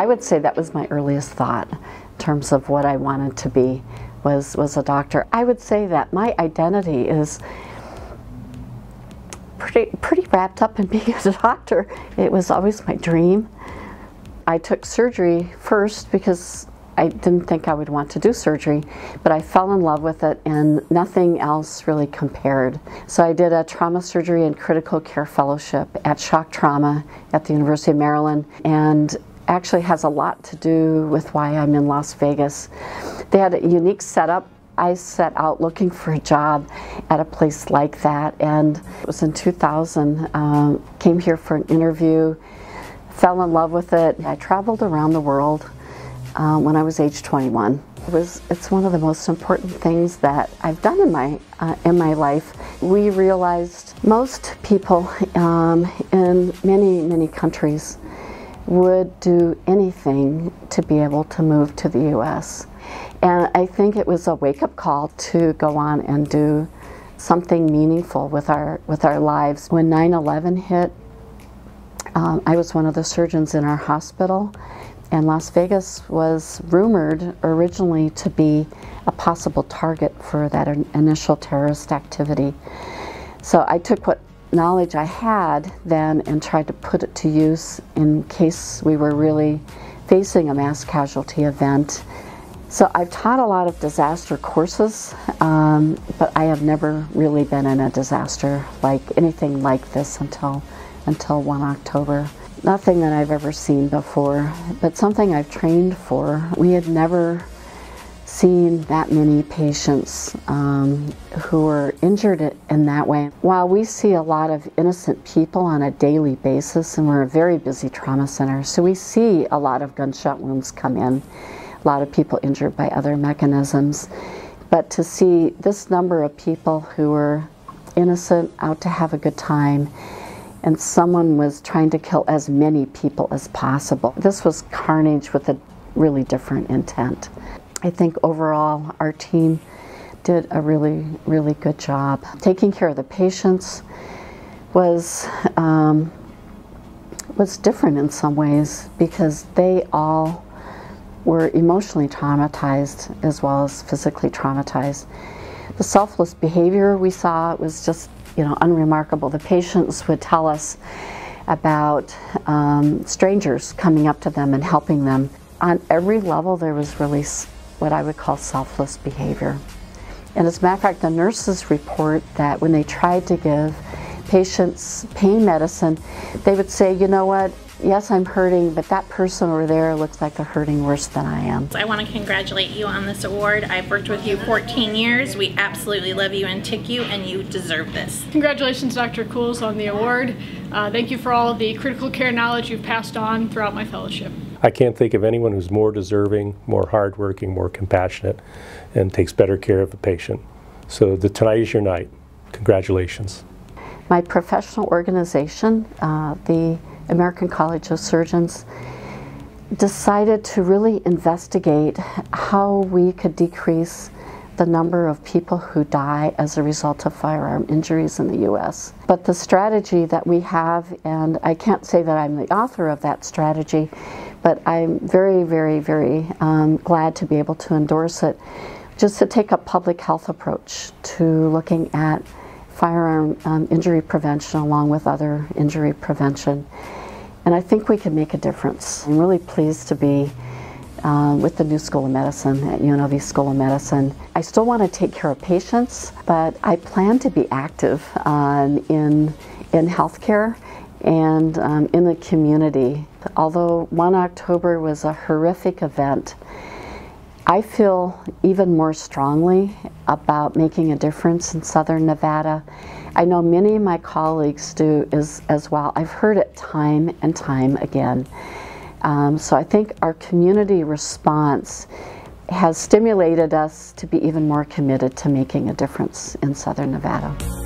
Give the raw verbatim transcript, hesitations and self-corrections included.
I would say that was my earliest thought in terms of what I wanted to be, was, was a doctor. I would say that my identity is pretty, pretty wrapped up in being a doctor. It was always my dream. I took surgery first because I didn't think I would want to do surgery, but I fell in love with it and nothing else really compared. So I did a trauma surgery and critical care fellowship at Shock Trauma at the University of Maryland, and actually has a lot to do with why I'm in Las Vegas. They had a unique setup. I set out looking for a job at a place like that, and it was in two thousand. Uh, came here for an interview, fell in love with it. I traveled around the world Uh, when I was age twenty-one. It was, it's one of the most important things that I've done in my, uh, in my life. We realized most people um, in many, many countries would do anything to be able to move to the U S And I think it was a wake-up call to go on and do something meaningful with our, with our lives. When nine eleven hit, um, I was one of the surgeons in our hospital. And Las Vegas was rumored originally to be a possible target for that initial terrorist activity. So I took what knowledge I had then and tried to put it to use in case we were really facing a mass casualty event. So I've taught a lot of disaster courses, um, but I have never really been in a disaster like anything like this until, until one October. Nothing that I've ever seen before, but something I've trained for. We had never seen that many patients um, who were injured in that way. While we see a lot of innocent people on a daily basis, and we're a very busy trauma center, so we see a lot of gunshot wounds come in, a lot of people injured by other mechanisms. But to see this number of people who were innocent, out to have a good time, and someone was trying to kill as many people as possible. This was carnage with a really different intent. I think overall our team did a really, really good job. Taking care of the patients was, um, was different in some ways because they all were emotionally traumatized as well as physically traumatized. The selfless behavior we saw was just you know, unremarkable. The patients would tell us about um, strangers coming up to them and helping them. On every level there was really what I would call selfless behavior. And as a matter of fact, the nurses report that when they tried to give patients pain medicine, they would say, you know what, yes, I'm hurting, but that person over there looks like they're hurting worse than I am. I want to congratulate you on this award. I've worked with you fourteen years. We absolutely love you and tick you, and you deserve this. Congratulations, Doctor Kuhls, on the award. Uh, thank you for all of the critical care knowledge you've passed on throughout my fellowship. I can't think of anyone who's more deserving, more hardworking, more compassionate, and takes better care of the patient. So the, tonight is your night. Congratulations. My professional organization, uh, the American College of Surgeons, decided to really investigate how we could decrease the number of people who die as a result of firearm injuries in the U S But the strategy that we have, and I can't say that I'm the author of that strategy, but I'm very, very, very um, glad to be able to endorse it, just to take a public health approach to looking at firearm um, injury prevention along with other injury prevention. And I think we can make a difference. I'm really pleased to be uh, with the new School of Medicine at U N L V School of Medicine. I still want to take care of patients, but I plan to be active um, in, in healthcare and um, in the community. Although one October was a horrific event, I feel even more strongly about making a difference in Southern Nevada. I know many of my colleagues do as, as well. I've heard it time and time again. Um, so I think our community response has stimulated us to be even more committed to making a difference in Southern Nevada.